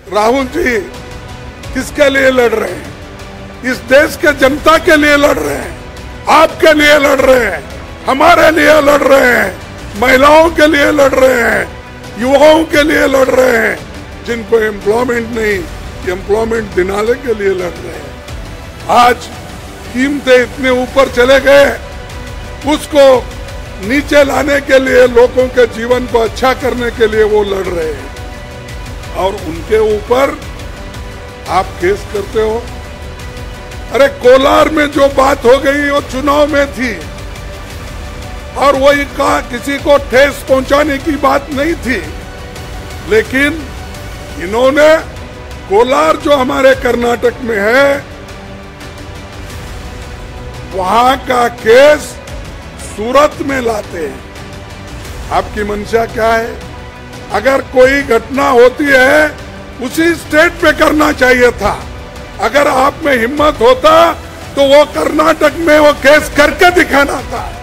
राहुल जी किसके लिए लड़ रहे हैं? इस देश के जनता के लिए लड़ रहे हैं, आपके लिए लड़ रहे हैं, हमारे लिए लड़ रहे हैं, महिलाओं के लिए लड़ रहे हैं, युवाओं के लिए लड़ रहे हैं, जिनको एम्प्लॉयमेंट नहीं, एम्प्लॉयमेंट दिलाने के लिए लड़ रहे हैं। आज कीमतें इतने ऊपर चले गए, उसको नीचे लाने के लिए, लोगों के जीवन को अच्छा करने के लिए वो लड़ रहे हैं, और उनके ऊपर आप केस करते हो। अरे कोलार में जो बात हो गई वो चुनाव में थी, और वही कहा किसी को ठेस पहुंचाने की बात नहीं थी, लेकिन इन्होंने कोलार जो हमारे कर्नाटक में है, वहां का केस सूरत में लाते हैं। आपकी मंशा क्या है? अगर कोई घटना होती है उसी स्टेट पे करना चाहिए था। अगर आप में हिम्मत होता तो वो कर्नाटक में वो केस करके दिखाना था।